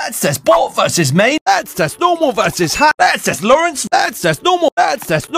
That's just bot versus main. That's just normal versus high. That's just Lawrence. That's just normal. That's just